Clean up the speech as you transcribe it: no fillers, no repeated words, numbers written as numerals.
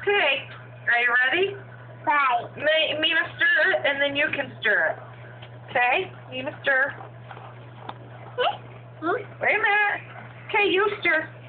Okay, are you ready? Right. Mema, stir it, and then you can stir it. Okay? Mema, stir. Wait a minute. Okay, you stir.